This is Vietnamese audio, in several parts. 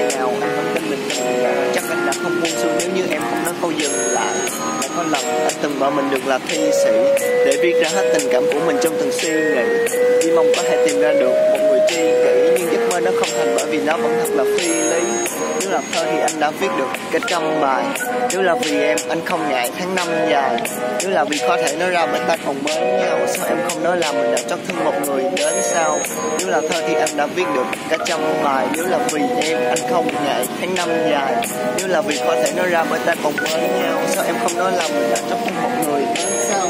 ngày nào anh vẫn tin mình từng chắc anh đã không buông xuôi nếu như em không nói câu dừng lại. Đã có lần anh từng bảo mình đừng là thi sĩ để viết ra hết tình cảm của mình trong từng suy nghĩ, chỉ mong có thể tìm ra được một người tri kỷ, nhưng giấc mơ nó không thành bởi vì nó vẫn thật là phi lý. Nếu là thơ thì anh đã viết được cả trăm bài, nếu là vì em anh không ngại tháng năm dài, nếu là vì có thể nói ra mình ta còn mến nhau, sao em không nói là mình đã trót thương một người đến sau. Nếu là thơ thì anh đã viết được cả trăm bài, nếu là vì em anh không ngại tháng năm dài, nếu là vì có thể nói ra bởi ta còn mến nhau, sao em không nói là mình đã trót thương một người đến sau.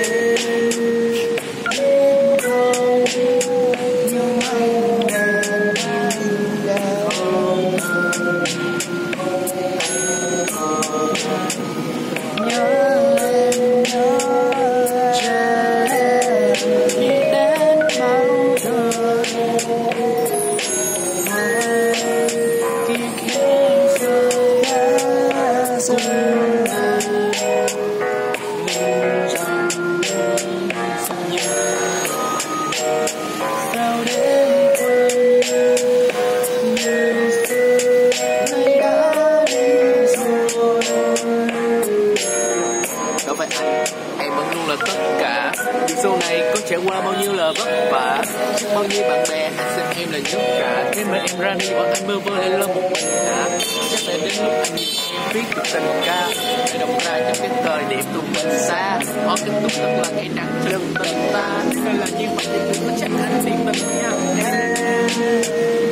Đối với anh, em vẫn luôn là tất cả. Dù sau này có trải qua bao nhiêu là vất vả, bao nhiêu bạn bè, anh xem em là tất cả. Thế mà em ra đi bọn anh bơ vơ hay lo một mình hả? Chắc là đến lúc anh nhìn em viết được tình ca để đồng ra trong cái thời điểm tụi mình xa. Họ tiếp tục rất là ngày nắng chân tình ta, nên là như vậy thì đừng có trách anh đi mình nha.